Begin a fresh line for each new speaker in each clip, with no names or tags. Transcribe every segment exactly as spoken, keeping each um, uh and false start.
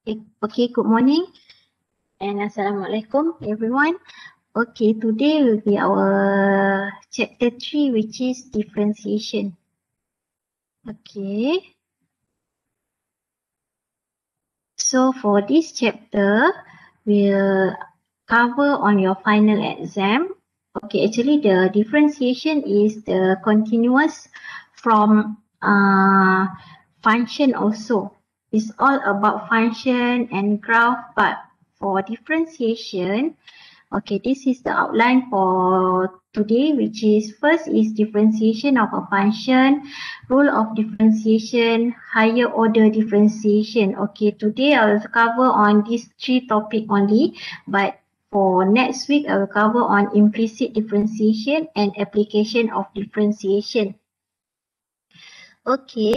Okay, good morning and Assalamualaikum everyone. Okay, today will be our chapter three, which is differentiation. Okay. So for this chapter, we'll cover on your final exam. Okay, actually the differentiation is the continuous from uh, function also. It's all about function and graph, but for differentiation, okay, this is the outline for today, which is first is differentiation of a function, rule of differentiation, higher order differentiation. Okay, today I will cover on these three topic only, but for next week I will cover on implicit differentiation and application of differentiation. Okay.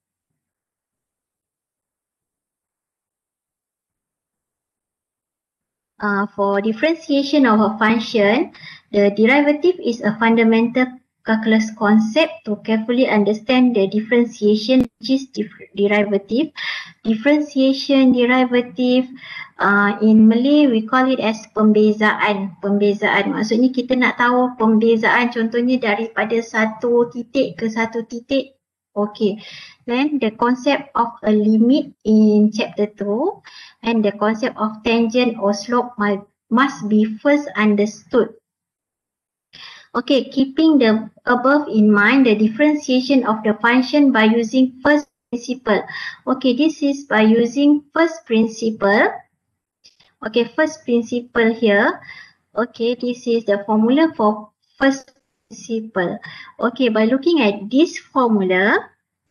Uh, for differentiation of a function, the derivative is a fundamental calculus concept to carefully understand the differentiation, which is derivative. Differentiation, derivative, uh, in Malay we call it as pembezaan. Pembezaan maksudnya kita nak tahu pembezaan contohnya daripada satu titik ke satu titik. Okay, then the concept of a limit in chapter two and the concept of tangent or slope must be first understood. Okay, keeping the above in mind, the differentiation of the function by using first principle. Okay, this is by using first principle. Okay, first principle here. Okay, this is the formula for first principle. Okay, by looking at this formula,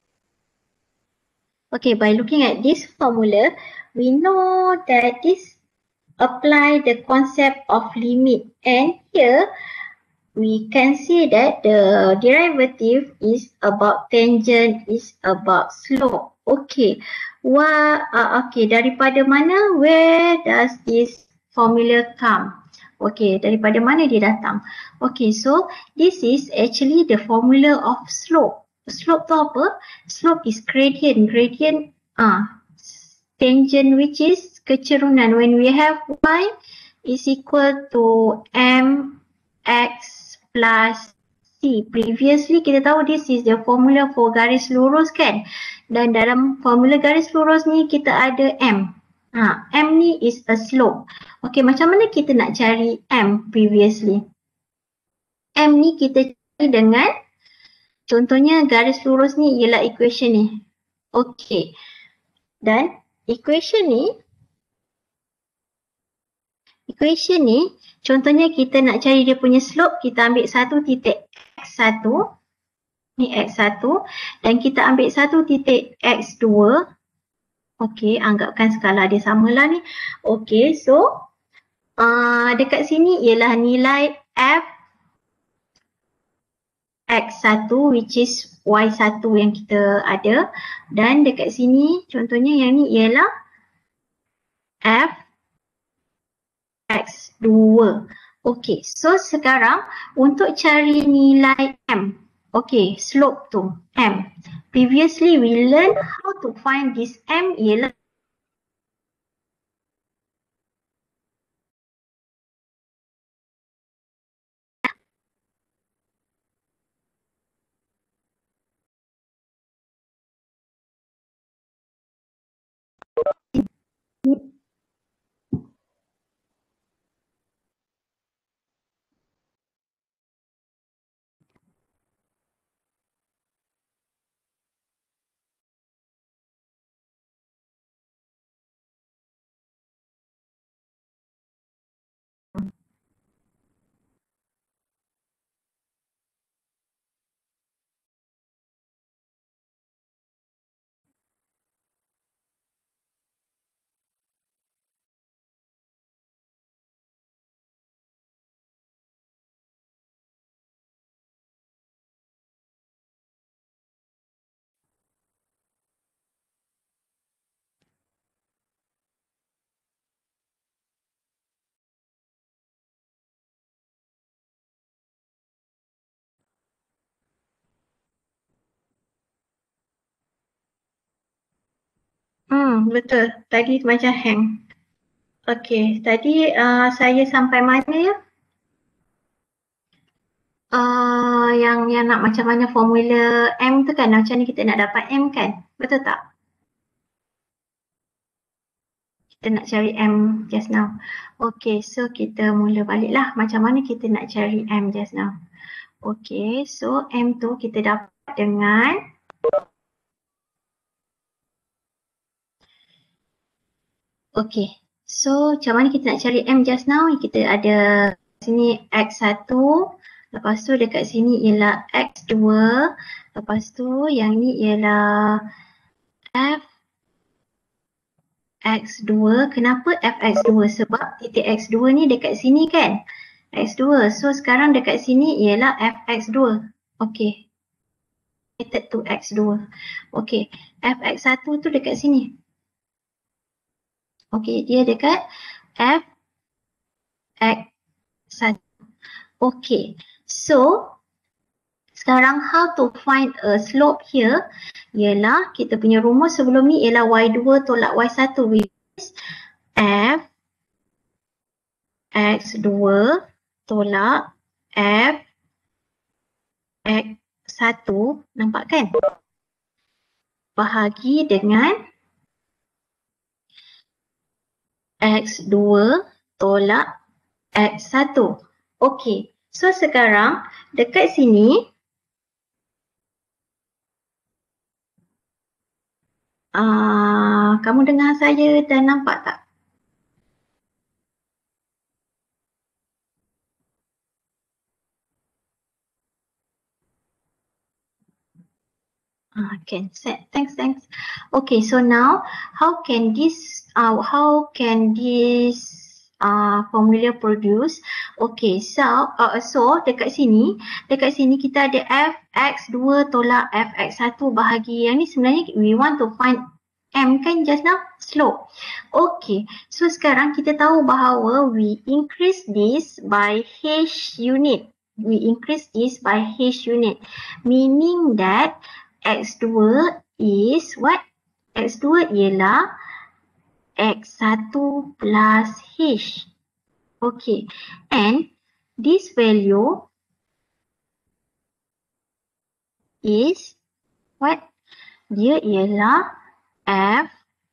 okay, by looking at this formula, we know that this apply the concept of limit, and here we can see that the derivative is about tangent, is about slope. Okay, wah, uh, okay, daripada mana, where does this formula come? Okay, daripada mana dia datang? Okay, so this is actually the formula of slope. Slope tu apa? Slope is gradient. Gradient, ah, uh, tangent which is kecerunan. When we have y is equal to mx plus c. Previously kita tahu this is the formula for garis lurus kan? Dan dalam formula garis lurus ni kita ada m. Ha, m ni is a slope. Okay, macam mana kita nak cari m previously? M ni kita cari dengan contohnya garis lurus ni ialah equation ni. Okay. Dan equation ni equation ni contohnya kita nak cari dia punya slope, kita ambil satu titik x satu, ni x satu, dan kita ambil satu titik x dua. Okey, anggapkan skala dia samalah ni. Okey, so uh, dekat sini ialah nilai f x satu which is y satu yang kita ada, dan dekat sini contohnya yang ni ialah f x dua. Okey, so sekarang untuk cari nilai m, okey, slope tu m. Previously we learn how to find this m ialah Hmm, betul. Tadi macam hang. Okey, tadi uh, saya sampai mana ya? Uh, yang yang nak macam mana formula M tu kan, macam ni kita nak dapat M kan? Betul tak? Kita nak cari M just now. Okey, so kita mula baliklah macam mana kita nak cari M just now. Okey, so M tu kita dapat dengan okey. So macam mana kita nak cari M just now? Kita ada sini X satu, lepas tu dekat sini ialah X dua, lepas tu yang ni ialah F X dua. Kenapa F X dua? Sebab titik X dua ni dekat sini kan? X dua. So sekarang dekat sini ialah F X dua. Okey. Related to X dua. Okey. F X satu tu dekat sini. Okey, dia dekat F X satu. Okey. So sekarang how to find a slope here ialah kita punya rumus sebelum ni ialah Y dua tolak Y satu, which is F X dua tolak F X satu, nampak kan? Bahagi dengan X dua tolak X satu. Okey, so sekarang dekat sini uh, kamu dengar saya dan nampak tak? Ah, can set. Thanks, thanks. Okay, so now how can this uh, how can this uh, formula produce? Okay, so uh, so dekat sini, dekat sini kita ada F X dua tolak F X satu bahagi yang ni sebenarnya we want to find M kan just now, slope. Okay, so sekarang kita tahu bahawa we increase this by H unit. We increase this by H unit, meaning that X dua is what? X dua ialah X satu plus H. Okay. And this value is what? Dia ialah F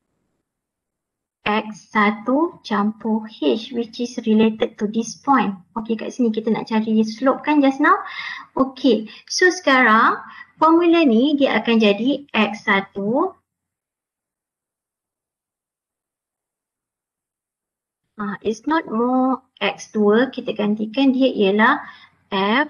X satu campur H, which is related to this point. Okay, kat sini kita nak cari slope kan just now? Okay, so sekarang formula ni dia akan jadi X satu uh, it's not more X dua, kita gantikan dia ialah F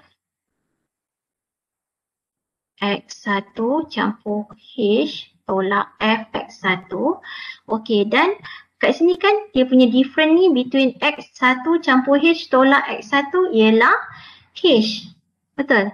X satu campur H tolak F X satu. Okay, dan kat sini kan dia punya difference ni between X satu campur H tolak X satu ialah H. Betul?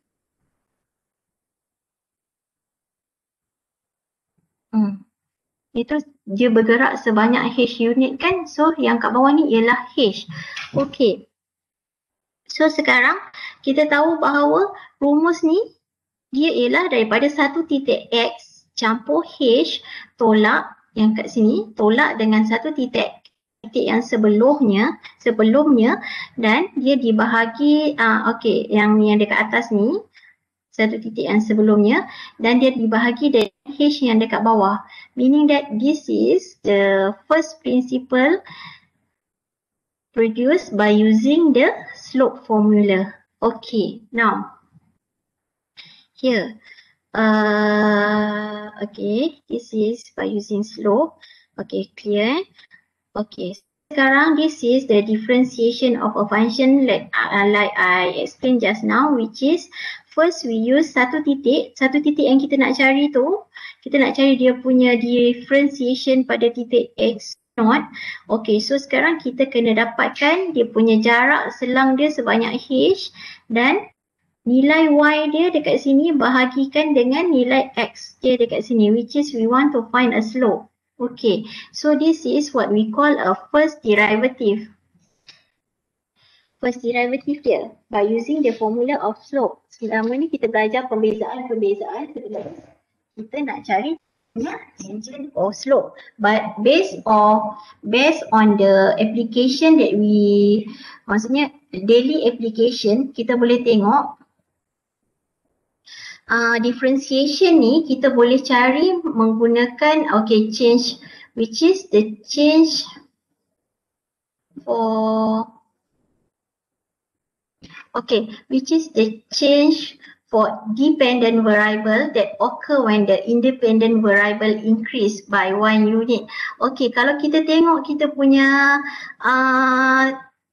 Hmm. Itu dia bergerak sebanyak H unit kan? So yang kat bawah ni ialah H. Okay. So sekarang kita tahu bahawa rumus ni dia ialah daripada satu titik X campur H tolak yang kat sini, tolak dengan satu titik titik yang sebelumnya, sebelumnya dan dia dibahagi, uh, okay, yang yang dekat atas ni, satu titik yang sebelumnya dan dia dibahagi dengan H yang dekat bawah, meaning that this is the first principle produced by using the slope formula. Okay, now here, uh, okay, this is by using slope. Okay, clear? Okay, sekarang this is the differentiation of a function like, uh, like I explained just now, which is first we use satu titik, satu titik yang kita nak cari tu, kita nak cari dia punya differentiation pada titik X naught. Okay, so sekarang kita kena dapatkan dia punya jarak selang dia sebanyak H dan nilai Y dia dekat sini bahagikan dengan nilai X dia dekat sini, which is we want to find a slope. Okay, so this is what we call a first derivative. First derivative dia by using the formula of slope. Selama ni kita belajar pembezaan-pembezaan, kita nak cari engine or slow. But based on based on the application that we, maksudnya daily application, kita boleh tengok uh, differentiation ni kita boleh cari menggunakan okay change, which is the change for okay which is the change for dependent variable that occur when the independent variable increase by one unit. Okay, kalau kita tengok kita punya uh,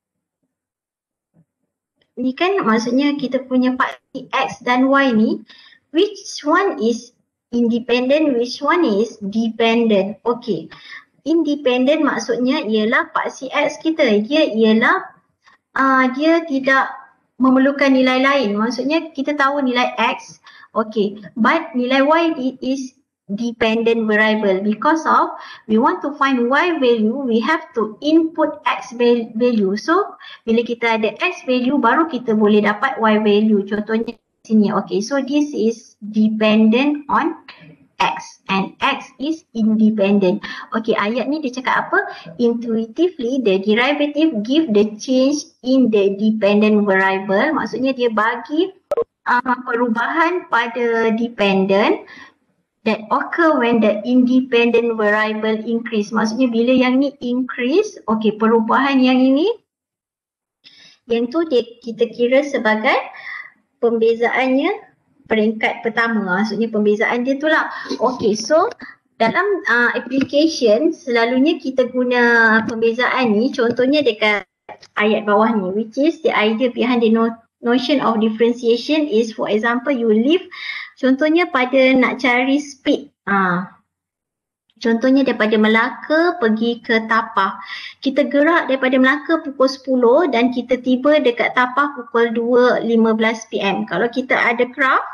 ni kan maksudnya kita punya paksi X dan Y ni, which one is independent, which one is dependent. Okay, independent maksudnya ialah paksi X kita, dia ialah uh, dia tidak memerlukan nilai lain. Maksudnya kita tahu nilai X, okay, but nilai Y is dependent variable because of we want to find Y value, we have to input X value. So bila kita ada X value baru kita boleh dapat Y value. Contohnya sini, okay, so this is dependent on X and X is independent. Okay, ayat ni dia cakap apa? Intuitively the derivative give the change in the dependent variable. Maksudnya dia bagi uh, perubahan pada dependent that occur when the independent variable increase. Maksudnya bila yang ni increase, okay, perubahan yang ini, yang tu dia, kita kira sebagai pembezaannya peringkat pertama. Maksudnya pembezaan dia tu lah. Okay, so dalam uh, application selalunya kita guna pembezaan ni, contohnya dekat ayat bawah ni, which is the idea behind the no notion of differentiation is, for example, you live, contohnya pada nak cari speed. Uh, contohnya daripada Melaka pergi ke Tapah. Kita gerak daripada Melaka pukul sepuluh dan kita tiba dekat Tapah pukul dua lima belas P M. Kalau kita ada graph,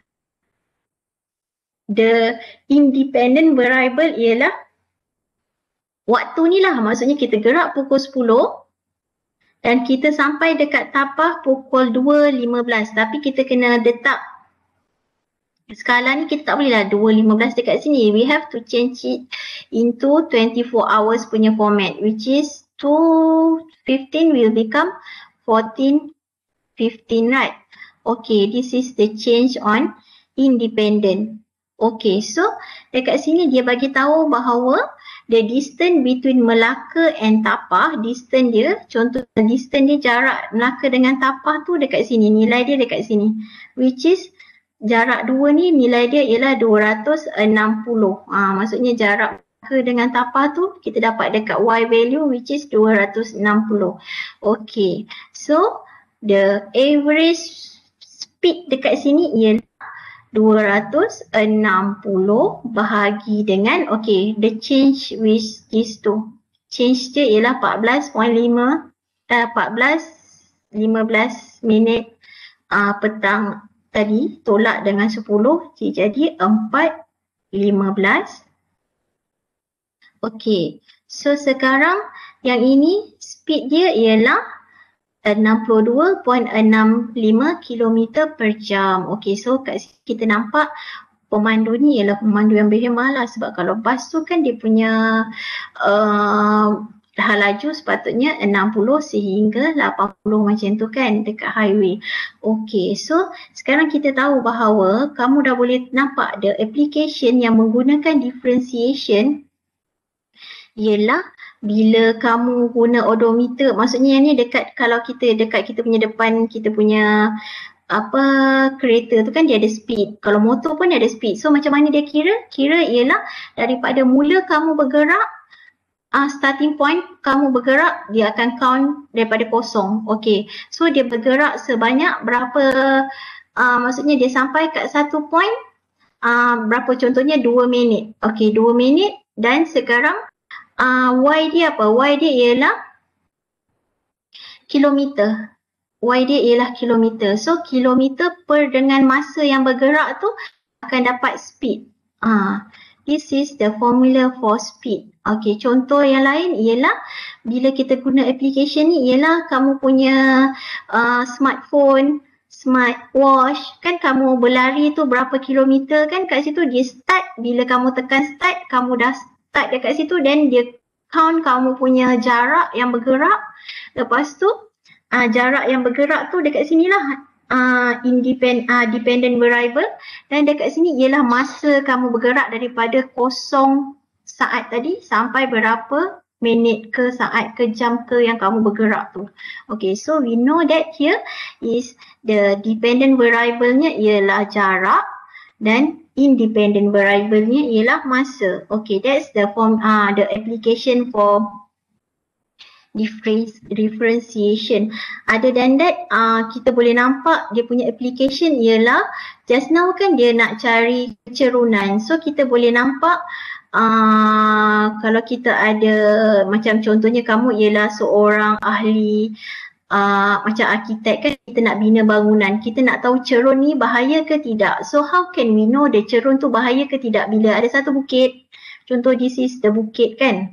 the independent variable ialah waktu ni lah. Maksudnya kita gerak pukul sepuluh dan kita sampai dekat Tapah pukul dua lima belas. Tapi kita kena letak skala ni, kita tak boleh lah dua lima belas dekat sini. We have to change it into twenty-four hours punya format, which is two fifteen will become fourteen fifteen, right? Okay, this is the change on independent. Okay, so dekat sini dia bagi tahu bahawa the distance between Melaka and Tapah, distance dia, contoh distance dia jarak Melaka dengan Tapah tu dekat sini, nilai dia dekat sini, which is jarak dua ni nilai dia ialah dua ratus enam puluh. Ha, maksudnya jarak Melaka dengan Tapah tu kita dapat dekat Y value, which is dua ratus enam puluh. Okay, so the average speed dekat sini ialah dua ratus enam puluh bahagi dengan, okay, the change with these two. Change dia ialah empat belas perpuluhan lima, eh, empat belas lima belas minit uh, petang tadi, tolak dengan sepuluh, jadi empat lima belas. Okay, so sekarang yang ini speed dia ialah enam puluh dua perpuluhan enam lima kilometer per jam. Okay, so kat sini kita nampak pemandu ni ialah pemandu yang berhemah lah, sebab kalau bas tu kan dia punya uh, dah laju sepatutnya enam puluh sehingga lapan puluh macam tu kan dekat highway. Okay, so sekarang kita tahu bahawa kamu dah boleh nampak the application yang menggunakan differentiation ialah bila kamu guna odometer. Maksudnya yang ni dekat, kalau kita dekat kita punya depan, kita punya apa kereta tu kan dia ada speed. Kalau motor pun dia ada speed. So macam mana dia kira? Kira ialah daripada mula kamu bergerak, Uh, starting point kamu bergerak, dia akan count daripada kosong. Okay, so dia bergerak sebanyak berapa, uh, maksudnya dia sampai kat satu point uh, berapa, contohnya dua minit. Okay, dua minit dan sekarang uh, Y dia apa? Y dia ialah kilometer. Y dia ialah kilometer. So kilometer per dengan masa yang bergerak tu akan dapat speed. Uh, this is the formula for speed. Okay, contoh yang lain ialah bila kita guna application ni ialah kamu punya uh, smartphone, smartwatch, kan kamu berlari tu berapa kilometer kan, kat situ dia start, bila kamu tekan start, kamu dah start dekat situ, then dia count kamu punya jarak yang bergerak. Lepas tu uh, jarak yang bergerak tu dekat sinilah uh, independent, uh, dependent variable, dan dekat sini ialah masa kamu bergerak daripada kosong saat tadi sampai berapa minit ke saat ke jam ke yang kamu bergerak tu. Okay, so we know that here is the dependent variable-nya ialah jarak dan independent variable-nya ialah masa. Okay, that's the form, uh, the application for difference, differentiation. Other than that, uh, kita boleh nampak dia punya application ialah just now kan dia nak cari kecerunan. So kita boleh nampak Uh, kalau kita ada macam contohnya kamu ialah seorang ahli uh, macam arkitek kan, kita nak bina bangunan, kita nak tahu cerun ni bahaya ke tidak. So how can we know the cerun tu bahaya ke tidak bila ada satu bukit, contoh this is the bukit kan,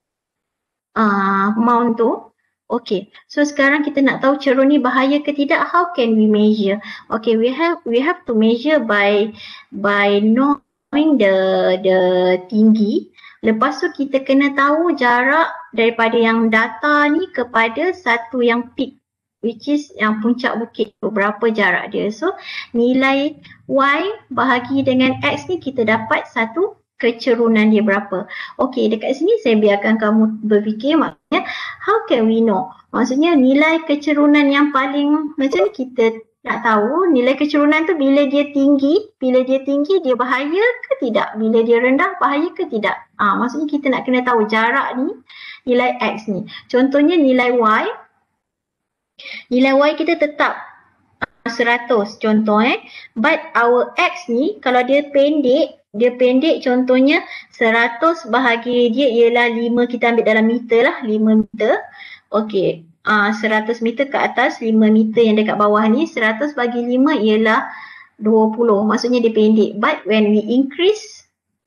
uh, mount tu. Okay, so sekarang kita nak tahu cerun ni bahaya ke tidak, how can we measure? Okay, we have we have to measure by by know the the tinggi. Lepas tu kita kena tahu jarak daripada yang data ni kepada satu yang peak, which is yang puncak bukit tu, berapa jarak dia. So nilai Y bahagi dengan X ni kita dapat satu kecerunan dia berapa. Okey, dekat sini saya biarkan kamu berfikir, maksudnya how can we know? Maksudnya nilai kecerunan yang paling macam kita nak tahu nilai kecerunan tu bila dia tinggi, bila dia tinggi dia bahaya ke tidak, bila dia rendah bahaya ke tidak. Ah, maksudnya kita nak kena tahu jarak ni, nilai X ni. Contohnya nilai Y, nilai Y kita tetap seratus contoh eh. But our X ni kalau dia pendek, dia pendek contohnya seratus bahagi dia ialah lima, kita ambil dalam meter lah, lima meter. Okey. Uh, seratus meter ke atas, lima meter yang dekat bawah ni, seratus bagi lima ialah dua puluh, maksudnya dia pendek. But when we increase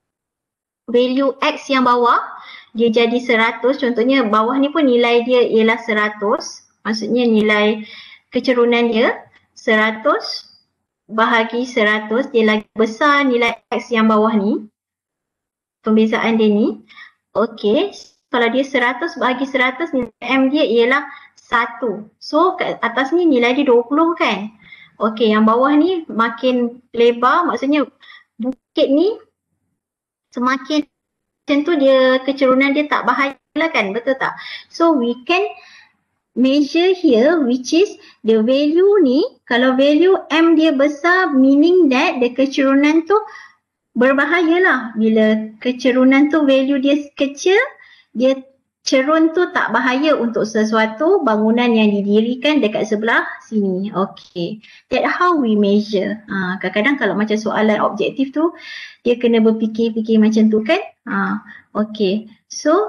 value X yang bawah, dia jadi seratus, contohnya bawah ni pun nilai dia ialah seratus, maksudnya nilai kecerunan dia seratus bahagi seratus, dia lagi besar nilai X yang bawah ni, pembezaan dia ni. Okey, kalau dia seratus bahagi seratus, nilai M dia ialah satu. So kat atas ni nilai dia dua puluh kan. Okey, yang bawah ni makin lebar, maksudnya bukit ni semakin macam tu dia kecerunan dia tak bahaya lah kan, betul tak? So we can measure here, which is the value ni, kalau value M dia besar, meaning that the kecerunan tu berbahaya lah. Bila kecerunan tu value dia kecil, dia cerun tu tak bahaya untuk sesuatu bangunan yang didirikan dekat sebelah sini. Okay, that how we measure. Ha, kadang-kadang kalau macam soalan objektif tu, dia kena berfikir-fikir macam tu kan. Ha, okay, so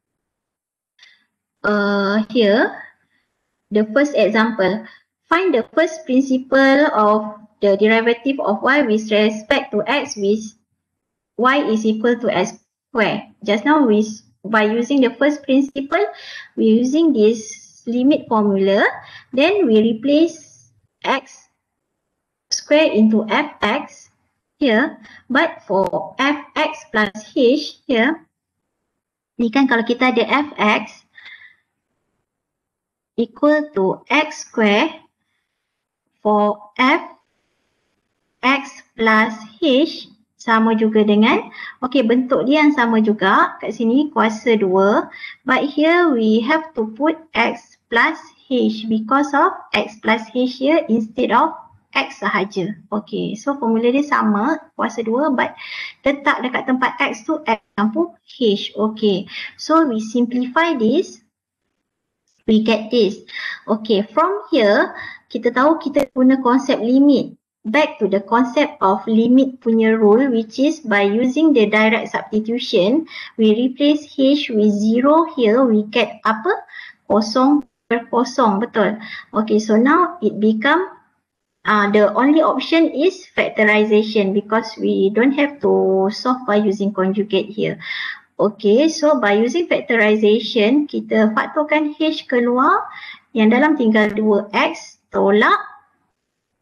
uh, here the first example, find the first principle of the derivative of y with respect to x with y is equal to x square. Just now we by using the first principle, we're using this limit formula, then we replace x square into fx here, but for fx plus h here, ni kan kalau kita ada fx equal to x square, for fx plus h sama juga dengan, okey, bentuk dia yang sama juga kat sini kuasa dua, but here we have to put x plus h because of x plus h here instead of x sahaja. Okey, so formula dia sama kuasa dua, but letak dekat tempat x tu x campur h. Okey, so we simplify this, we get this. Okey, from here kita tahu kita guna konsep limit. Back to the concept of limit punya rule, which is by using the direct substitution, we replace h with zero here, we get apa? Kosong per kosong, betul? Okay, so now it become, uh, the only option is factorization because we don't have to solve by using conjugate here. Okay, so by using factorization, kita faktorkan h keluar, yang dalam tinggal dua x, tolak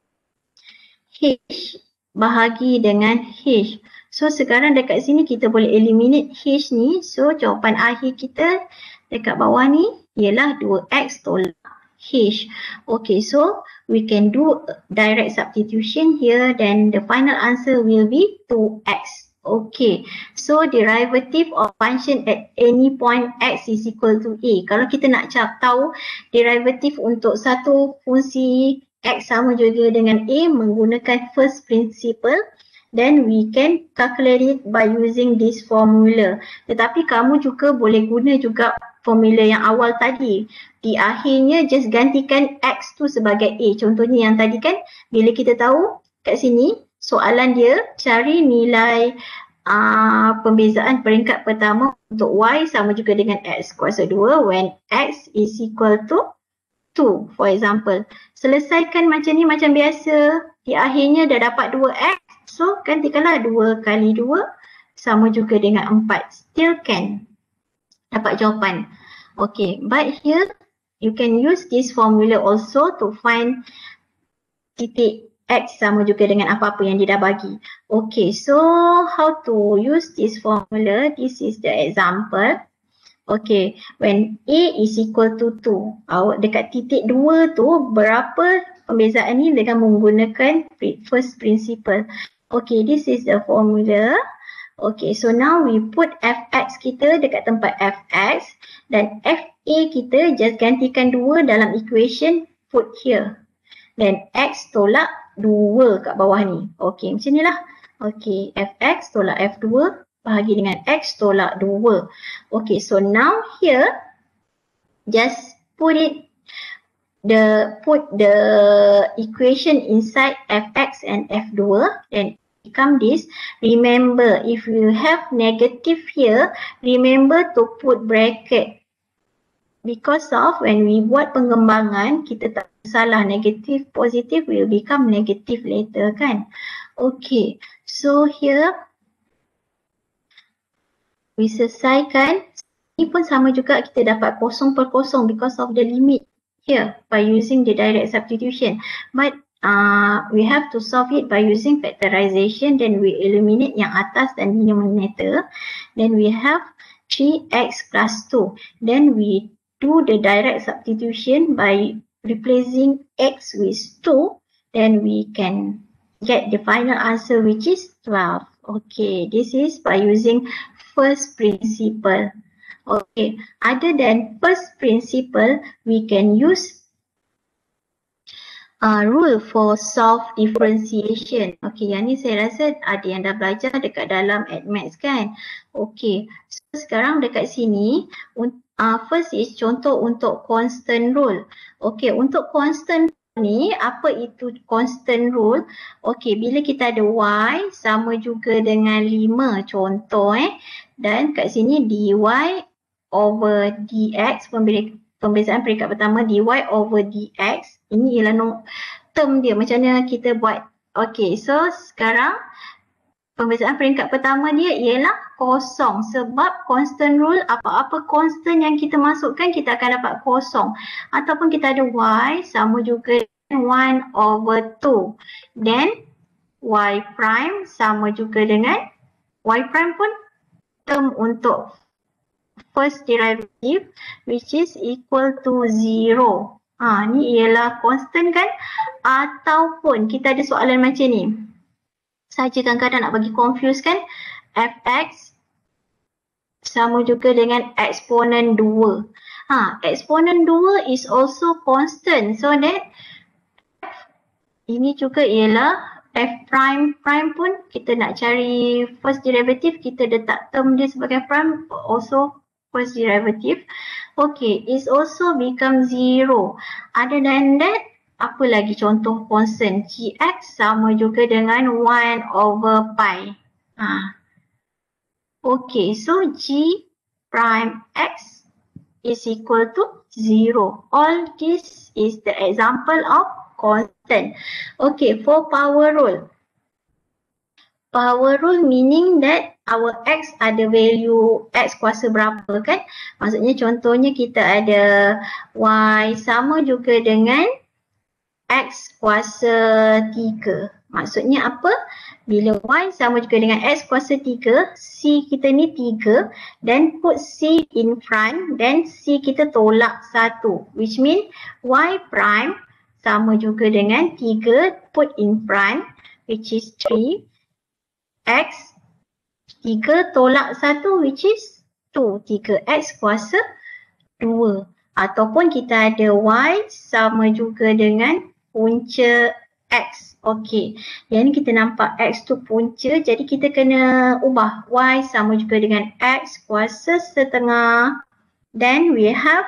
H bahagi dengan H. So sekarang dekat sini kita boleh eliminate H ni. So jawapan akhir kita dekat bawah ni ialah dua X tolak H. Okay, so we can do direct substitution here, then the final answer will be two X. Okay, so derivative of function at any point X is equal to A. Kalau kita nak tahu derivative untuk satu fungsi X sama juga dengan A menggunakan first principle, then we can calculate it by using this formula. Tetapi kamu juga boleh guna juga formula yang awal tadi. Di akhirnya just gantikan X tu sebagai A. Contohnya yang tadi kan, bila kita tahu kat sini soalan dia cari nilai uh, pembezaan peringkat pertama untuk Y sama juga dengan X kuasa dua when X is equal to two, for example. Selesaikan macam ni macam biasa. Di akhirnya dah dapat dua X. So gantikanlah dua kali dua sama juga dengan empat. Still can dapat jawapan. Okay, but here you can use this formula also to find titik X sama juga dengan apa-apa yang dia dah bagi. Okay, so how to use this formula? This is the example. Okay, when A is equal to two, awak dekat titik dua tu berapa pembezaan ni dengan menggunakan first principle. Okay, this is the formula. Okay, so now we put Fx kita dekat tempat Fx dan Fa kita just gantikan dua dalam equation, put here. Dan X tolak dua kat bawah ni. Okay, macam ni lah. Okay, Fx tolak F dua bahagi dengan X tolak dua. Okay, so now here just put it the put the equation inside Fx and F dua and become this. Remember, if you have negative here, remember to put bracket. Because of when we buat pengembangan, kita tak salah, negative positive will become negative later kan. Okay, so here we selesaikan. Ini pun sama juga, kita dapat kosong per kosong because of the limit here by using the direct substitution. But uh, we have to solve it by using factorization. Then we eliminate yang atas dan denominator. Then we have three X plus two. Then we do the direct substitution by replacing X with two. Then we can get the final answer which is twelve. Okay, this is by using first principle. Okay, other than first principle, we can use uh, rule for solve differentiation. Okay, yang ni saya rasa ada yang dah belajar dekat dalam Admaths kan. Okay, so sekarang dekat sini, uh, first is contoh untuk constant rule. Okay, untuk constant ni, apa itu constant rule? Okay, bila kita ada Y sama juga dengan lima contoh eh. Dan kat sini dy over dx, pembezaan peringkat pertama dy over dx. Ini ialah no, term dia, macam mana kita buat. Okay, so sekarang pembezaan peringkat pertama dia ialah kosong. Sebab constant rule, apa-apa constant yang kita masukkan, kita akan dapat kosong. Ataupun kita ada Y sama juga dengan one over two. Then Y prime sama juga dengan Y prime pun term untuk first derivative which is equal to zero. Ha, ni ialah constant kan? Ataupun kita ada soalan macam ni. Saja kadang-kadang nak bagi confuse kan? Fx sama juga dengan eksponen dua. Ha, eksponen dua is also constant. So that ini juga ialah F prime, prime pun kita nak cari first derivative, kita letak term dia sebagai prime, also first derivative. Okay, is also become zero. Other than that, apa lagi contoh constant? Gx sama juga dengan one over pi. Ha. Okay, so G prime x is equal to zero. All this is the example of constant. Okay, for power rule. Power rule meaning that our x ada value x kuasa berapa kan? Maksudnya contohnya kita ada y sama juga dengan x X kuasa tiga. Maksudnya apa? Bila Y sama juga dengan X kuasa tiga, C kita ni tiga, then put C in front, then C kita tolak satu. Which mean Y prime sama juga dengan tiga, put in front, which is three. X, tiga tolak satu, which is two. tiga X kuasa dua. Ataupun kita ada Y sama juga dengan punca X. Okey, yang ni kita nampak X tu punca, jadi kita kena ubah Y sama juga dengan X kuasa setengah. Then we have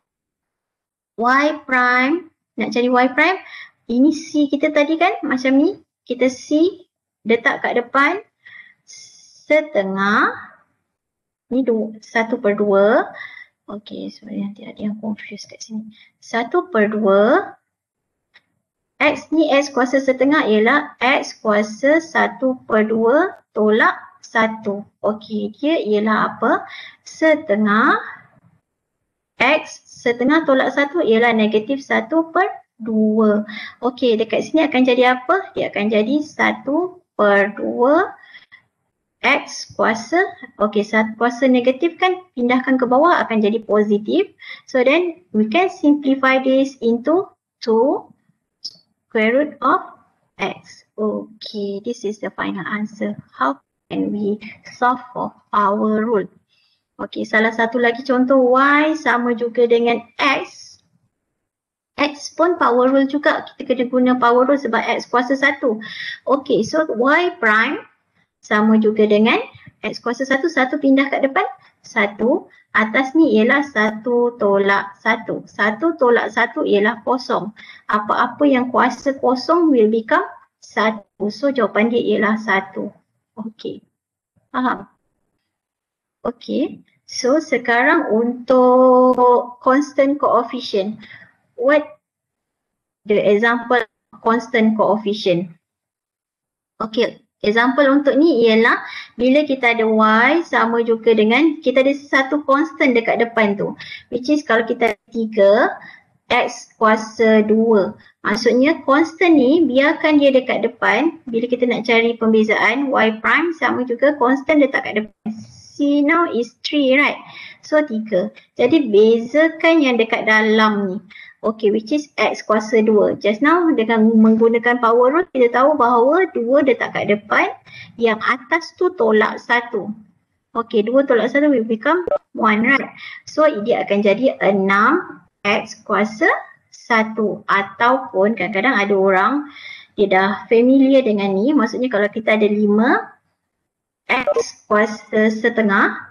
Y prime. Nak cari Y prime, ini C kita tadi kan macam ni. Kita C letak kat depan setengah. Ni satu per dua. Okey, sorry nanti ada yang confused kat sini. satu per dua. X ni X kuasa setengah ialah X kuasa satu per dua tolak satu. Okey, dia ialah apa? Setengah. X setengah tolak satu ialah negatif satu per dua. Okey, dekat sini akan jadi apa? Dia akan jadi satu per dua X kuasa. Okey, satu kuasa negatif kan pindahkan ke bawah akan jadi positif. So then we can simplify this into two square root of X. Okay, this is the final answer. How can we solve for our rule? Okay, salah satu lagi contoh Y sama juga dengan X. X pun power rule juga. Kita kena guna power rule sebab X kuasa satu. Okay, so Y prime sama juga dengan X kuasa satu. Satu pindah kat depan. Satu. Atas ni ialah satu tolak satu. Satu tolak satu ialah kosong. Apa-apa yang kuasa kosong will become satu. So jawapan dia ialah satu. Okey. Faham? Okey. So sekarang untuk constant coefficient. What the example constant coefficient? Okey. Example untuk ni ialah bila kita ada Y sama juga dengan kita ada satu constant dekat depan tu. Which is kalau kita ada tiga, X kuasa dua. Maksudnya constant ni biarkan dia dekat depan. Bila kita nak cari pembezaan, Y prime sama juga constant letak kat depan. C now is three, right? So tiga. Jadi bezakan yang dekat dalam ni. Okay, which is X kuasa dua. Just now dengan menggunakan power rule kita tahu bahawa dua letak kat depan, yang atas tu tolak satu. Okay, dua tolak satu will become one, right? So dia akan jadi enam X kuasa satu. Ataupun kadang-kadang ada orang dia dah familiar dengan ni. Maksudnya kalau kita ada lima X kuasa setengah,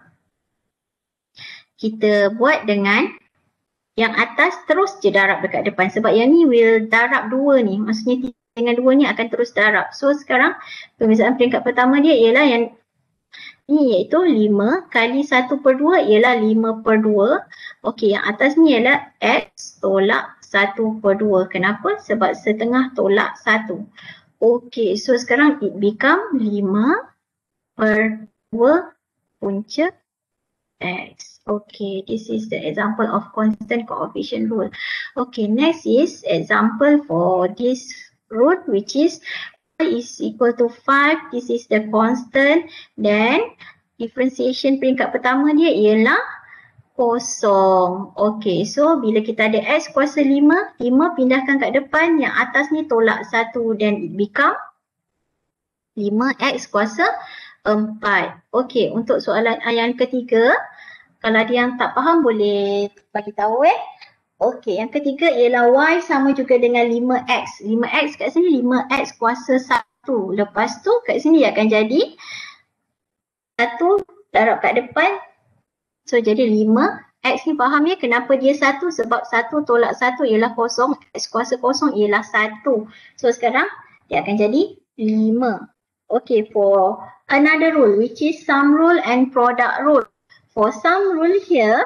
kita buat dengan yang atas terus je darab dekat depan. Sebab yang ni will darab dua ni. Maksudnya tiga dengan dua ni akan terus darab. So sekarang pembezaan peringkat pertama dia ialah yang ni iaitu lima kali satu per dua ialah lima per dua. Okey, yang atas ni ialah X tolak satu per dua. Kenapa? Sebab setengah tolak satu. Okey, so sekarang it become lima per dua punca X. Okay, this is the example of constant coefficient rule. Okay, next is example for this rule, which is Y is equal to five. This is the constant. Then differentiation peringkat pertama dia ialah kosong. Okay, so bila kita ada X kuasa lima, lima pindahkan kat depan, yang atas ni tolak satu, then it become lima X kuasa empat. Okay, untuk soalan yang ketiga, kalau ada yang tak faham boleh bagi tahu eh. Okey, yang ketiga ialah Y sama juga dengan lima X. lima X kat sini lima X kuasa satu. Lepas tu kat sini dia akan jadi satu darab kat depan. So jadi lima X ni faham ya kenapa dia satu? Sebab satu tolak satu ialah kosong. X kuasa kosong ialah satu. So sekarang dia akan jadi lima. Okay, for another rule which is sum rule and product rule. For sum rule here,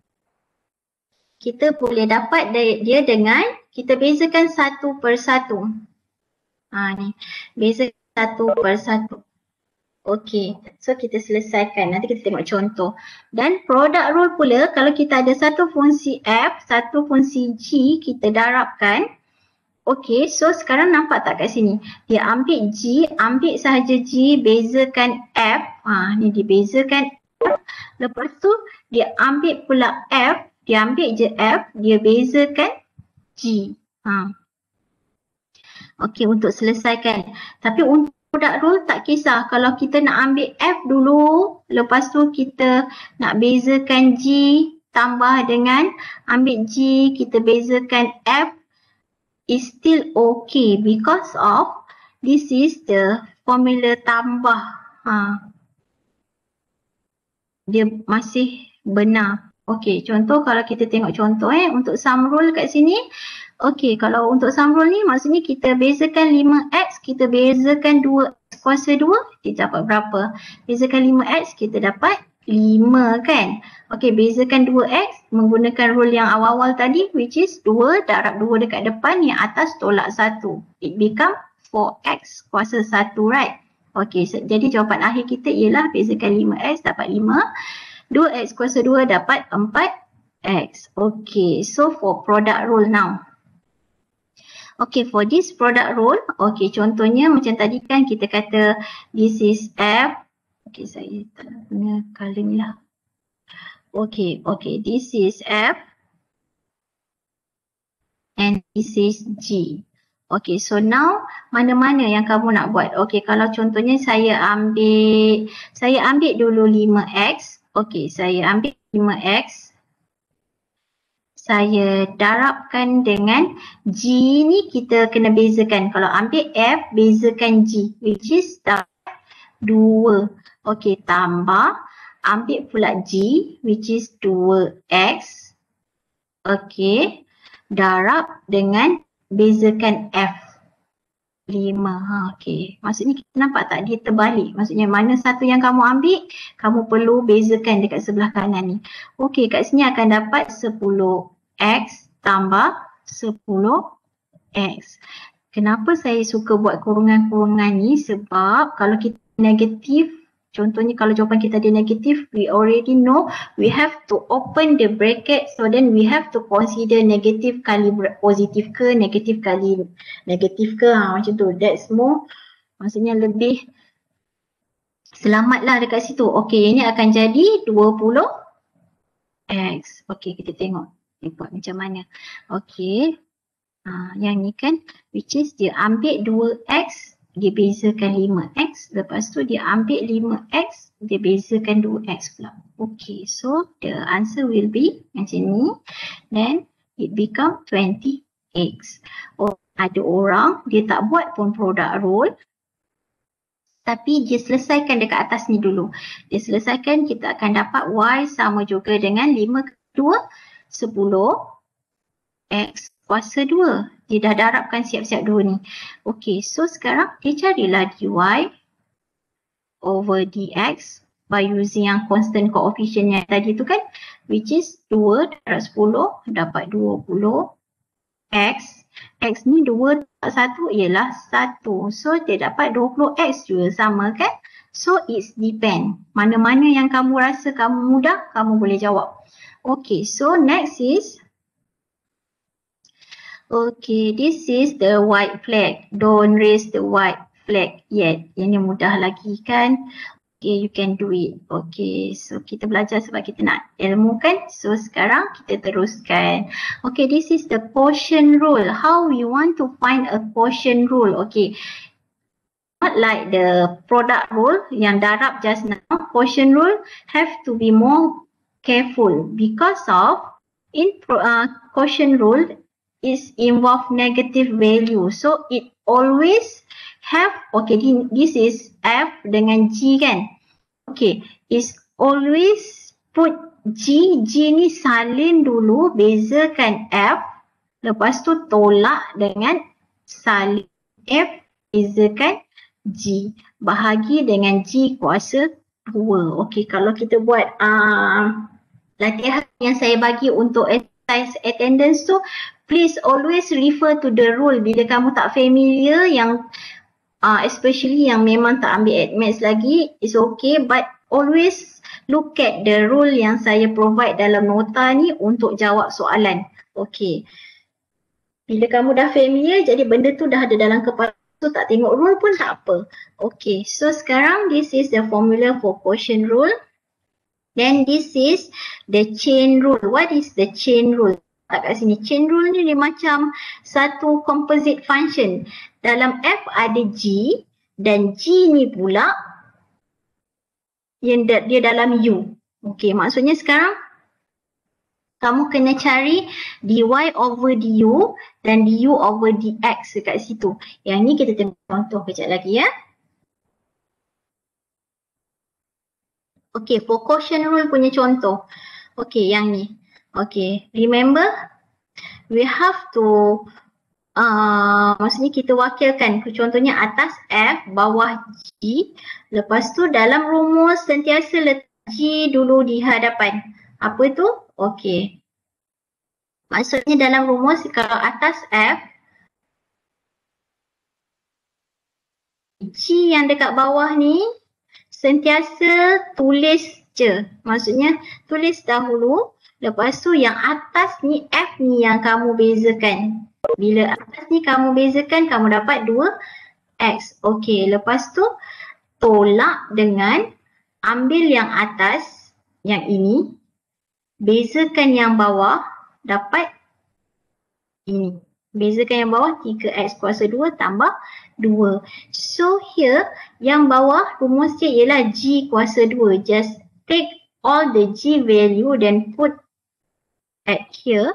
kita boleh dapat dia dengan kita bezakan satu per satu. Ha ni, bezakan satu per satu. Okey, so kita selesaikan. Nanti kita tengok contoh. Dan product rule pula, kalau kita ada satu fungsi F, satu fungsi G, kita darabkan. Okay, so sekarang nampak tak kat sini? Dia ambil G, ambil sahaja G, bezakan F. Ha, ni dia bezakan F. Lepas tu dia ambil pula F, dia ambil je F, dia bezakan G. Ha. Okay, untuk selesaikan. Tapi untuk product rule tak kisah. Kalau kita nak ambil F dulu, lepas tu kita nak bezakan G tambah dengan ambil G, kita bezakan F, is still okay because of this is the formula tambah. Ha. Dia masih benar. Okey, contoh kalau kita tengok contoh eh untuk sum rule kat sini. Okey, kalau untuk sum rule ni maksudnya kita bezakan lima X, kita bezakan dua X kuasa dua, kita dapat berapa? Bezakan lima X, kita dapat lima kan? Okey, bezakan dua X menggunakan rule yang awal-awal tadi which is dua darab dua dekat depan, yang atas tolak satu. It become four X kuasa satu, right? Okey, so, jadi jawapan akhir kita ialah bezakan lima X dapat lima, dua X kuasa dua dapat empat X. Okey, so for product rule now. Okay, for this product rule, okay, contohnya macam tadi kan kita kata this is F. Okay, saya tak guna colour ni lah. Okay, okay, this is F and this is G. Okay, so now mana-mana yang kamu nak buat? Okay, kalau contohnya saya ambil, saya ambil dulu lima X. Okay, saya ambil lima X. Saya darabkan dengan G ni kita kena bezakan. Kalau ambil F, bezakan G which is dua. Okey, tambah ambil pula G which is dua X. Okey, darab dengan bezakan F lima. Ha, okey. Maksudnya kita nampak tak dia terbalik. Maksudnya mana satu yang kamu ambil, kamu perlu bezakan dekat sebelah kanan ni. Okey, kat sini akan dapat sepuluh X tambah sepuluh X. Kenapa saya suka buat kurungan-kurungan ni? Sebab kalau kita negatif, contohnya kalau jawapan kita ada negatif, we already know we have to open the bracket, so then we have to consider negatif kali positif ke, negatif kali negatif ke, ha, macam tu. That's more, maksudnya lebih selamat lah dekat situ. Okey, ini akan jadi dua puluh X. Okey, kita tengok dia buat macam mana. Okey, ha, yang ni kan which is dia ambil dua X, dia bezakan lima X, lepas tu dia ambil lima X, dia bezakan dua X pula. Okay, so the answer will be macam ni, then it become twenty X. Oh, ada orang dia tak buat pun product rule, tapi dia selesaikan dekat atas ni dulu. Dia selesaikan, kita akan dapat Y sama juga dengan lima kali dua, sepuluh X kuasa dua. Dia dah darabkan siap-siap dua ni. Okey, so sekarang dia carilah dy over dx by using yang constant coefficient yang tadi tu kan, which is dua darab sepuluh dapat dua puluh X. X ni dua darab satu ialah satu. So dia dapat dua puluh X juga, sama kan? So it's depend. Mana-mana yang kamu rasa kamu mudah, kamu boleh jawab. Okay, so next is, okay, this is the white flag. Don't raise the white flag yet. Ini mudah lagi kan? Okay, you can do it. Okay, so kita belajar sebab kita nak ilmu kan? So sekarang kita teruskan. Okay, this is the quotient rule. How we want to find a quotient rule? Okay, not like the product rule yang darab just now. Quotient rule have to be more careful because of in uh, quotient rule is involve negative value, so it always have, okay, this is F dengan G kan, okay, is always put G, G ni salin dulu, bezakan F, lepas tu tolak dengan salin F, bezakan G, bahagi dengan G kuasa dua. Okay, kalau kita buat uh, latihan yang saya bagi untuk exercise attendance tu, please always refer to the rule bila kamu tak familiar, yang uh, especially yang memang tak ambil admaths lagi, is okay, but always look at the rule yang saya provide dalam nota ni untuk jawab soalan. Okay. Bila kamu dah familiar, jadi benda tu dah ada dalam kepala, so tak tengok rule pun tak apa. Okay, so sekarang this is the formula for quotient rule. Then this is the chain rule. What is the chain rule? Tak kat sini. Chain rule ni dia macam satu composite function. Dalam F ada G dan G ni pula yang dia dalam U. Okay, maksudnya sekarang kamu kena cari dy over du dan du over dx dekat situ. Yang ni kita tengok contoh kejap lagi ya. Okay, for quotient rule punya contoh. Okay, yang ni. Okay, remember we have to uh, maksudnya kita wakilkan. Contohnya atas F, bawah G. Lepas tu dalam rumus sentiasa letak G dulu di hadapan. Apa tu? Okay. Maksudnya dalam rumus kalau atas F, G yang dekat bawah ni sentiasa tulis je. Maksudnya tulis dahulu. Lepas tu yang atas ni F ni yang kamu bezakan. Bila atas ni kamu bezakan, kamu dapat dua X. Okay. Lepas tu tolak dengan ambil yang atas, yang ini. Bezakan yang bawah, dapat ini. Bezakan yang bawah tiga X kuasa dua tambah dua. So here yang bawah rumus dia ialah G kuasa dua. Just take all the G value then put at here.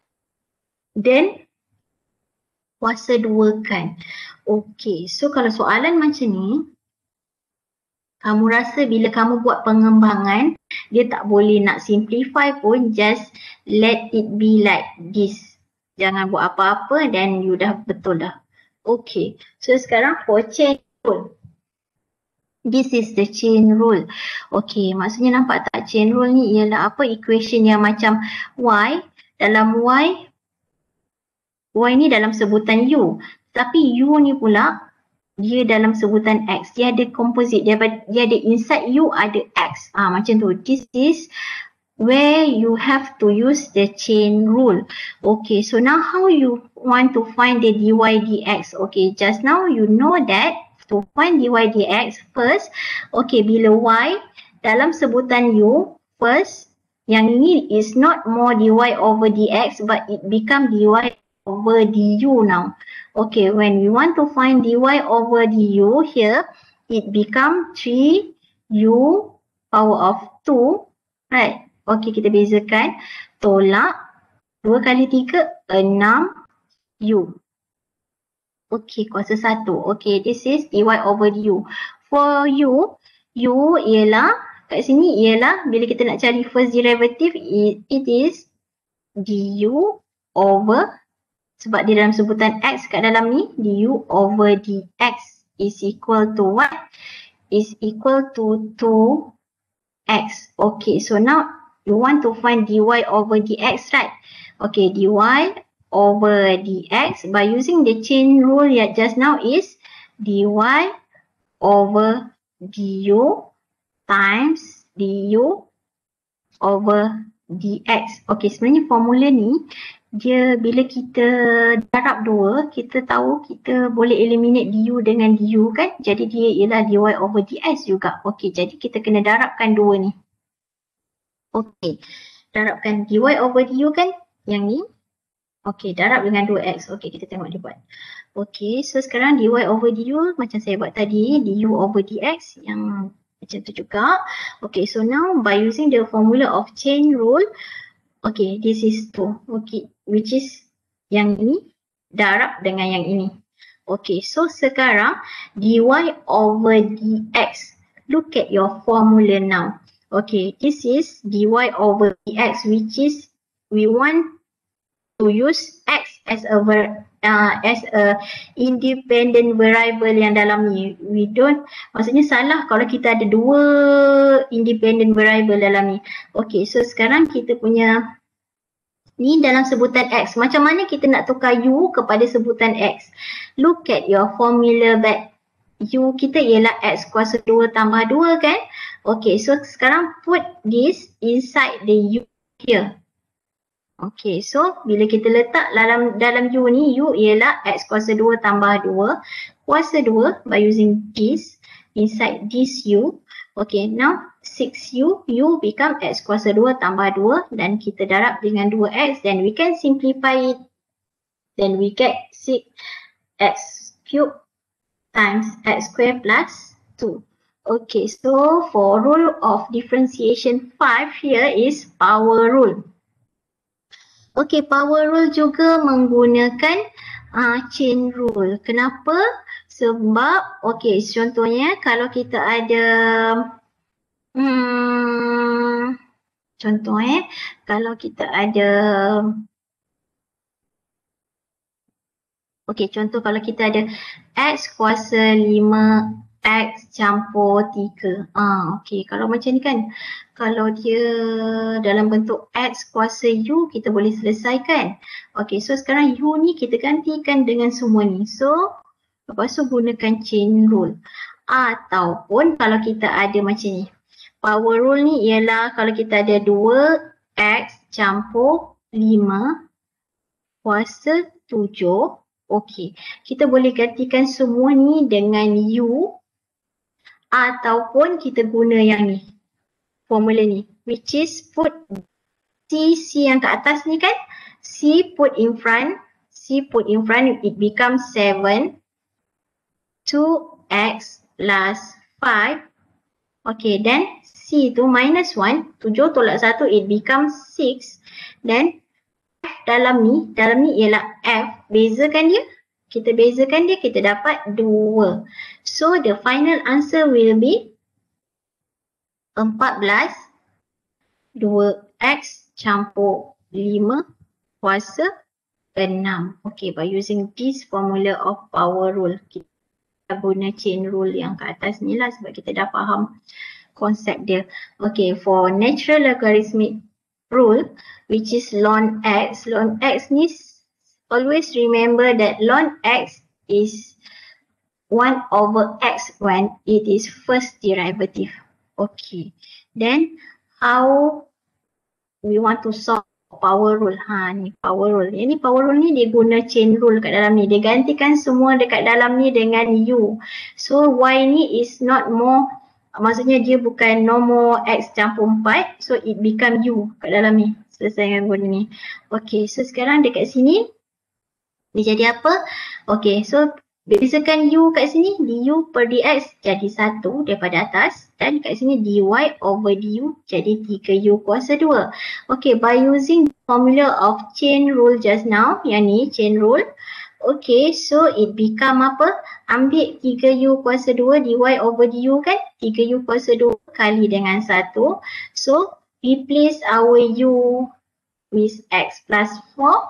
Then kuasa dua kan. Okay, so kalau soalan macam ni, kamu rasa bila kamu buat pengembangan, dia tak boleh nak simplify pun, just let it be like this. Jangan buat apa-apa dan you dah betul dah. Okay, so sekarang for chain rule. This is the chain rule. Okay, maksudnya nampak tak chain rule ni ialah apa? Equation yang macam Y. Dalam Y, Y ni dalam sebutan U. Tapi U ni pula dia dalam sebutan X. Dia ada composite. Dia, dia ada inside U ada X. Ah, macam tu. This is where you have to use the chain rule. Okay, so now how you want to find the dy dx? Okay, just now you know that to find dy dx first. Okay, bila y dalam sebutan U first, yang ini is not more dy over dx but it become dy over du now. Okay, when we want to find dy over du here, it become three u power of two, right? Okay, kita bezakan. Tolak dua kali tiga, enam u. Okay, kuasa satu. Okay, this is dy over du. For u, u ialah, kat sini ialah, bila kita nak cari first derivative, it, it is du over, sebab di dalam sebutan x kat dalam ni, du over dx is equal to what? Is equal to two x. Okay, so now you want to find dy over dx, right? Okay, dy over dx by using the chain rule yet just now is dy over du times du over dx. Okay, sebenarnya formula ni dia bila kita darab dua, kita tahu kita boleh eliminate du dengan du kan? Jadi dia ialah dy over dx juga. Okay, jadi kita kena darabkan dua ni. Okay, darabkan dy over du kan? Yang ni. Okay, darab dengan dua x. Okay, kita tengok dia buat. Okay, so sekarang dy over du macam saya buat tadi, du over dx yang macam tu juga. Okay, so now by using the formula of chain rule, okay, this is two. Okay, which is yang ini darab dengan yang ini. Okay, so sekarang dy over dx. Look at your formula now. Okay, this is dy over dx, which is we want to use x as a uh, as a independent variable yang dalam ni. We don't, maksudnya salah kalau kita ada dua independent variable dalam ni. Okay, so sekarang kita punya ni dalam sebutan x. Macam mana kita nak tukar u kepada sebutan x? Look at your formula back. U kita ialah x kuasa dua tambah dua kan? Okay, so sekarang put this inside the u here. Okay, so bila kita letak dalam dalam U ni, U ialah X kuasa dua tambah dua kuasa dua by using this inside this U. Okay, now six U, U become X kuasa dua tambah dua dan kita darab dengan dua X, then we can simplify it. Then we get six X cube times X square plus two. Okay, so for rule of differentiation five here is power rule. Okay, power rule juga menggunakan uh, chain rule. Kenapa? Sebab, okay, contohnya kalau kita ada, hmm, contoh eh, kalau kita ada, okay, contoh kalau kita ada X kuasa lima X campur tiga. Ah, okay, kalau macam ni kan, kalau dia dalam bentuk X kuasa U, kita boleh selesaikan. Okay, so sekarang U ni kita gantikan dengan semua ni. So, lepas tu gunakan chain rule. Ataupun kalau kita ada macam ni. Power rule ni ialah kalau kita ada dua X campur lima kuasa tujuh. Okay, kita boleh gantikan semua ni dengan U. Ataupun kita guna yang ni, formula ni, which is put C, C yang ke atas ni kan, C put in front, C put in front, it becomes seven, two X plus five, okay, then C tu minus one, tujuh tolak satu, it becomes six, then F dalam ni, dalam ni ialah F, bezakan dia, kita bezakan dia, kita dapat dua. So the final answer will be empat belas, dua X campur lima kuasa enam. Okay, by using this formula of power rule. Kita guna chain rule yang ke atas ni lah sebab kita dah faham konsep dia. Okay, for natural logarithmic rule, which is ln X, ln X ni always remember that ln X is one over X when it is first derivative. Okay, then how we want to solve power rule? Ha, ni power rule. Ini power rule ni dia guna chain rule kat dalam ni. Dia gantikan semua dekat dalam ni dengan U. So Y ni is not more, maksudnya dia bukan no more X campur empat. So it become U kat dalam ni. Selesai dengan guna ni. Okay, so sekarang dekat sini dia jadi apa? Okay, so bezakan U kat sini, du per dx jadi satu daripada atas dan kat sini dy over du jadi tiga U kuasa dua. Okay, by using formula of chain rule just now, yang ni chain rule. Okay, so it become apa? Ambil tiga U kuasa dua dy over du kan? tiga U kuasa dua kali dengan satu. So, replace our U with X plus four.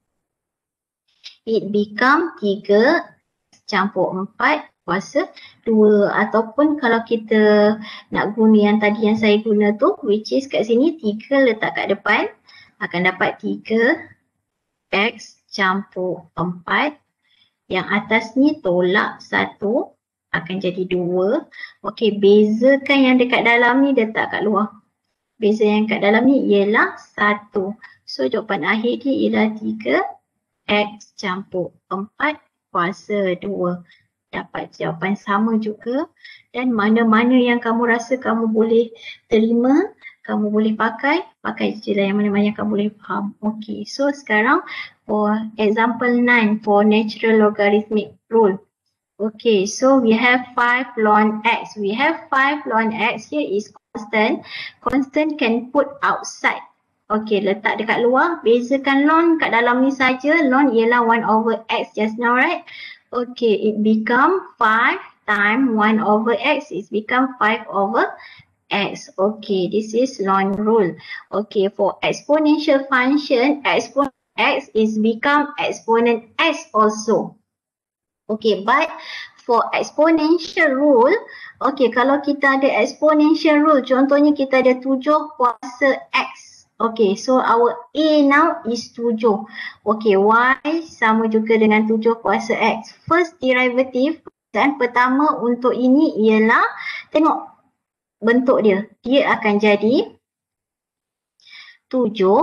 It become tiga campur empat kuasa dua. Ataupun kalau kita nak guna yang tadi yang saya guna tu, which is kat sini tiga letak kat depan, akan dapat tiga X campur empat. Yang atas ni tolak satu, akan jadi dua. Okey, bezakan yang dekat dalam ni letak kat luar. Beza yang kat dalam ni ialah satu. So jawapan akhir dia ialah tiga X campur empat kuasa dua. Dapat jawapan sama juga. Dan mana-mana yang kamu rasa kamu boleh terima, kamu boleh pakai, pakai je lah yang mana-mana yang kamu boleh faham. Okay, so sekarang for example nine for natural logarithmic rule. Okay, so we have five ln X. We have five ln X here is constant. Constant can put outside. Okay, letak dekat luar. Bezakan ln kat dalam ni saja. Ln ialah one over X just now, right? Okay, it become five times one over X. It become five over X. Okay, this is ln rule. Okay, for exponential function, exponent X is become exponent S also. Okay, but for exponential rule, okay, kalau kita ada exponential rule, contohnya kita ada tujuh kuasa X. Okay, so our A now is tujuh. Okay, Y sama juga dengan tujuh kuasa X. First derivative dan pertama untuk ini ialah, tengok bentuk dia. Dia akan jadi tujuh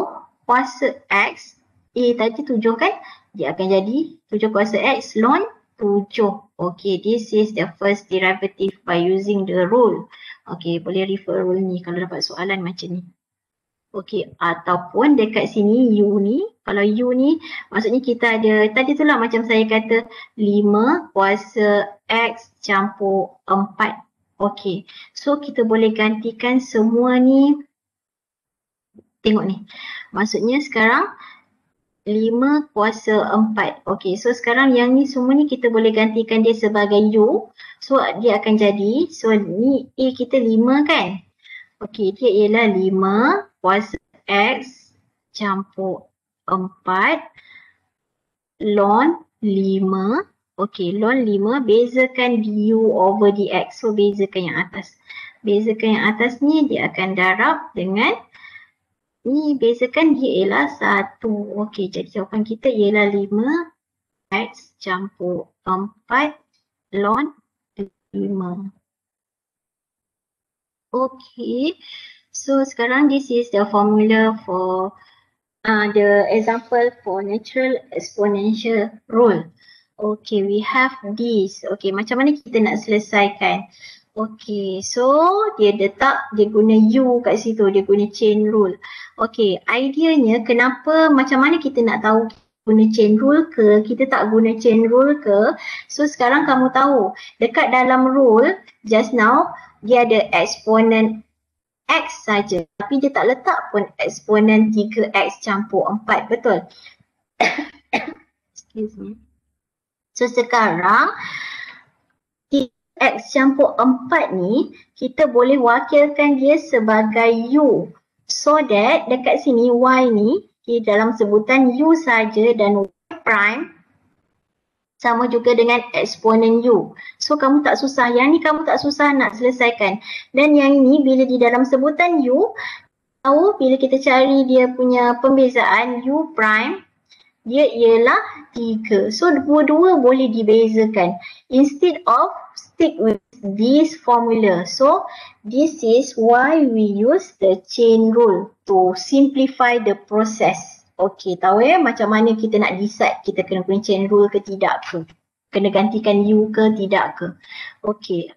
kuasa X, A tadi tujuh kan? Dia akan jadi tujuh kuasa X ln tujuh. Okay, this is the first derivative by using the rule. Okay, boleh refer rule ni kalau dapat soalan macam ni. Okay, ataupun dekat sini U ni, kalau U ni maksudnya kita ada, tadi tu lah macam saya kata lima kuasa X campur empat. Okay, so kita boleh gantikan semua ni. Tengok ni, maksudnya sekarang lima kuasa empat. Okay, so sekarang yang ni semua ni kita boleh gantikan dia sebagai U. So dia akan jadi, so ni A kita lima kan. Okay, dia ialah lima kuasa X campur empat ln lima. Okay, ln lima bezakan du over dx. So bezakan yang atas. Bezakan yang atas ni dia akan darab dengan ni, bezakan dia ialah satu. Okay, jadi jawapan kita ialah lima X campur empat ln lima. Okay, so sekarang this is the formula for uh, the example for natural exponential rule. Okay, we have this. Okay, macam mana kita nak selesaikan? Okay, so dia letak, dia guna U kat situ, dia guna chain rule. Okay, ideanya kenapa, macam mana kita nak tahu guna chain rule ke, kita tak guna chain rule ke? So sekarang kamu tahu, dekat dalam rule, just now, dia ada eksponen X saja, tapi dia tak letak pun eksponen tiga X campur empat, betul? Excuse me. So sekarang, tiga X campur empat ni, kita boleh wakilkan dia sebagai U. So that dekat sini Y ni, di dalam sebutan U saja dan Y prime, sama juga dengan eksponen U. So kamu tak susah, yang ni kamu tak susah nak selesaikan. Dan yang ni bila di dalam sebutan U, tahu bila kita cari dia punya pembezaan U prime, dia ialah tiga. So dua-dua boleh dibezakan. Instead of stick with this formula. So this is why we use the chain rule to simplify the process. Okay, tahu ya macam mana kita nak decide kita kena guna chain rule ke tidak ke. Kena gantikan U ke tidak ke. Okay.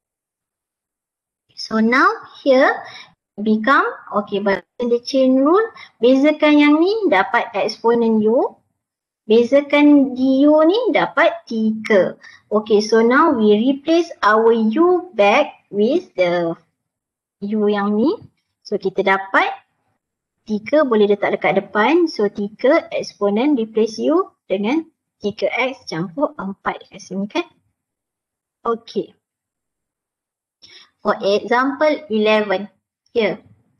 So now here become, okay, by the chain rule, bezakan yang ni dapat eksponen U. Bezakan du ni dapat tiga. Okay, so now we replace our U back with the U yang ni. So kita dapat tiga boleh letak dekat depan. So tiga eksponen replace U dengan tiga X campur empat dekat sini kan. Okay. For example eleven. Here.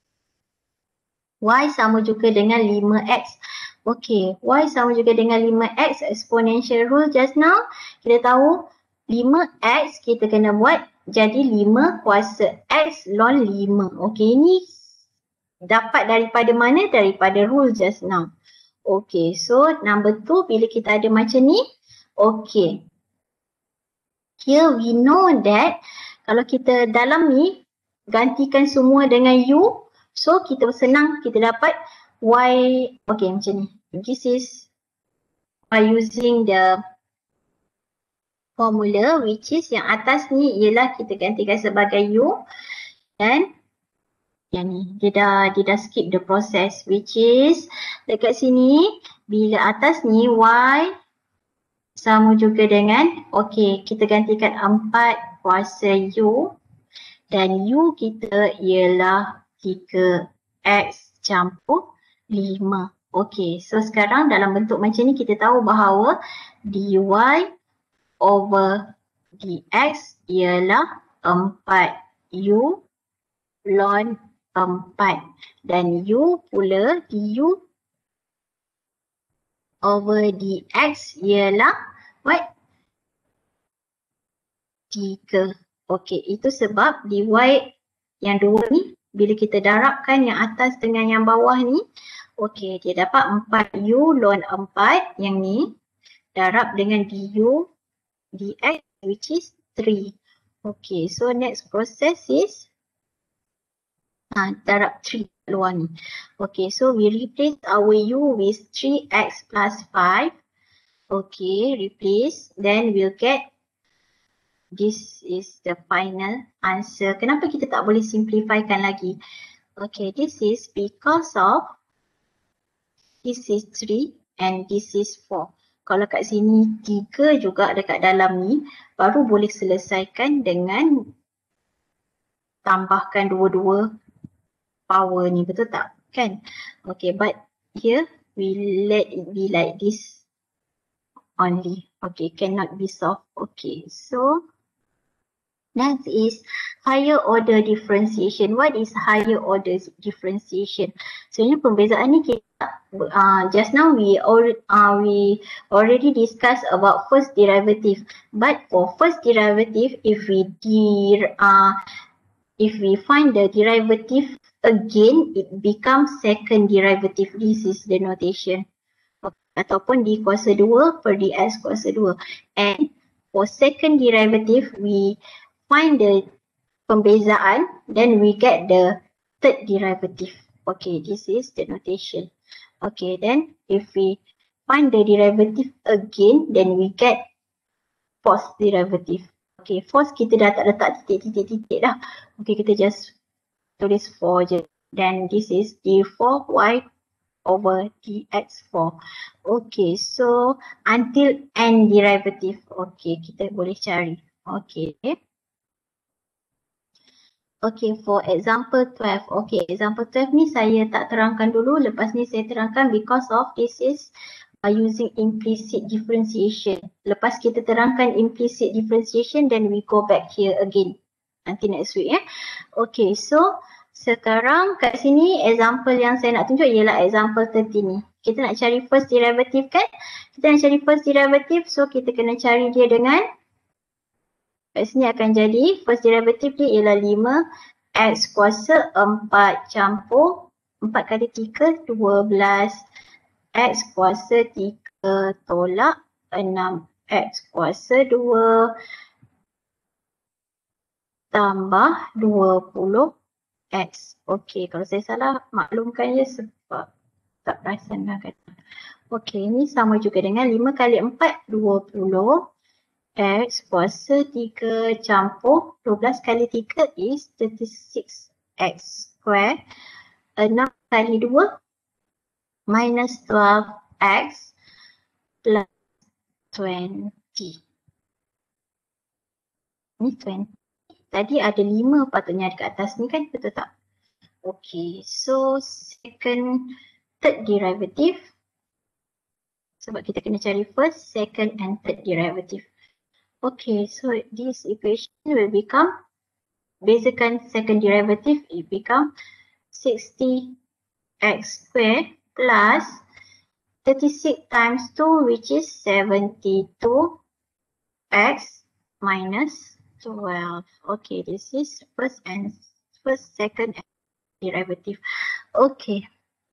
Y sama juga dengan lima X. Okay, Y sama juga dengan lima X exponential rule just now. Kita tahu lima X kita kena buat jadi lima kuasa X ln lima. Okay, ini dapat daripada mana? Daripada rule just now. Okay, so number two bila kita ada macam ni. Okay. Here we know that kalau kita dalam ni gantikan semua dengan U. So kita senang kita dapat Y, okay macam ni. This is by using the formula which is yang atas ni ialah kita gantikan sebagai U. Dan yang ni dia dah, dia dah skip the process which is dekat sini bila atas ni Y sama juga dengan, okay kita gantikan empat kuasa U. Dan U kita ialah tiga X campur lima. Okay, so sekarang dalam bentuk macam ni kita tahu bahawa dy over dx ialah empat U ln empat. Dan U pula du over dx ialah what? tiga. Okay, itu sebab dy yang dua ni bila kita darabkan yang atas dengan yang bawah ni, okay, dia dapat empat U ln empat yang ni darab dengan du dx which is three. Okay, so next process is Ha, darab three kat luar ni. Okay, so we replace our u with three x plus five. Okay, replace. Then we'll get this is the final answer. Kenapa kita tak boleh simplifykan lagi? Okay, this is because of this is three and this is four. Kalau kat sini tiga juga dekat dalam ni, baru boleh selesaikan dengan tambahkan dua-dua power ni, betul tak? Kan? Okay, but here we let it be like this only. Okay, cannot be solved. Okay, so next is higher order differentiation. What is higher order differentiation? Sebenarnya pembezaan ni kita uh, just now we already uh, we already discussed about first derivative. But for first derivative, if we der, uh, if we find the derivative again, it becomes second derivative. This is the notation. Ataupun d kuasa dua per dx kuasa dua. And for second derivative, we find the pembezaan, then we get the third derivative. Okay, this is the notation. Okay, then if we find the derivative again, then we get fourth derivative. Okay, fourth kita dah tak letak titik-titik-titik dah. Okay, kita just tulis four je. Then this is d four y over dx four. Okay, so until n derivative. Okay, kita boleh cari. Okay. Okay, for example twelve. Okay, example twelve ni saya tak terangkan dulu. Lepas ni saya terangkan because of this is uh, using implicit differentiation. Lepas kita terangkan implicit differentiation, then we go back here again. Nanti next week ya. Okay, so sekarang kat sini example yang saya nak tunjuk ialah example thirteen ni. Kita nak cari first derivative kan? Kita nak cari first derivative, so kita kena cari dia dengan kat sini akan jadi first derivative dia ialah lima x kuasa empat campur empat kali tiga dua belas x kuasa tiga tolak enam x kuasa dua tambah dua puluh x. Okey, kalau saya salah maklumkan je sebab tak perasan dah kata. Okey, ini sama juga dengan lima kali empat dua puluh. X kuasa tiga campur dua belas kali tiga is thirty-six x square. enam kali dua minus twelve x plus twenty. Ni twenty. Tadi ada lima patutnya dekat atas ni kan, betul tak? Okay, so second, third derivative. Sebab kita kena cari first, second and third derivative. Okay, so this equation will become, bezakan second derivative, it become sixty x square plus thirty-six times two, which is seventy-two x minus twelve. Okay, this is first and first, second derivative. Okay,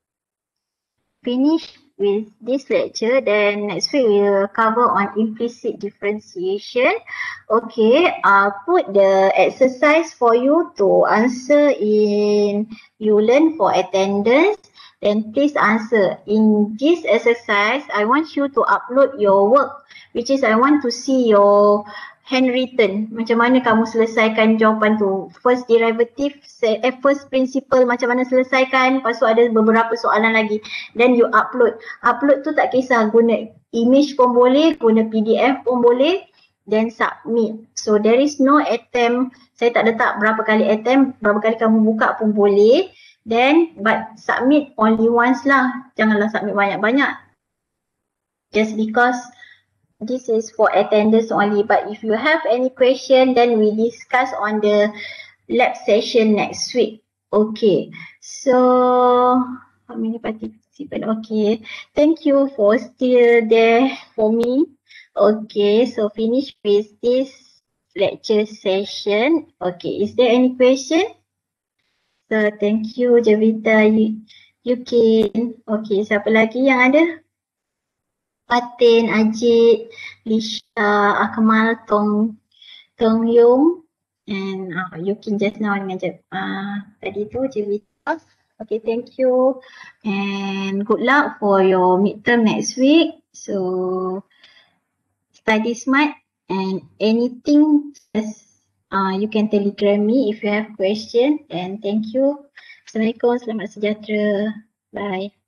finish with this lecture. Then next week we will cover on implicit differentiation. Okay, I'll put the exercise for you to answer in you learn for attendance. Then please answer. In this exercise, I want you to upload your work, which is I want to see your handwritten. Macam mana kamu selesaikan jawapan tu. First derivative, eh, first principle macam mana selesaikan. Lepas tu ada beberapa soalan lagi. Then you upload. Upload tu tak kisah, guna image pun boleh, guna P D F pun boleh. Then submit. So there is no attempt. Saya tak letak berapa kali attempt, berapa kali kamu buka pun boleh. Then but submit only once lah. Janganlah submit banyak-banyak. Just because this is for attendance only, but if you have any question, then we discuss on the lab session next week. Okay, so how many participants? Okay, thank you for still there for me. Okay, so finish with this lecture session. Okay, is there any question? So thank you Javita, Yukin. Okay, siapa lagi yang ada? Fatin, Ajit, Lisha, Akmal, Tong, Tong Yung, and uh, you can just now dengan je, uh, tadi tu Jevita. Okay, thank you and good luck for your midterm next week. So study smart and anything just uh, you can telegram me if you have question, and thank you. Assalamualaikum, selamat sejahtera. Bye.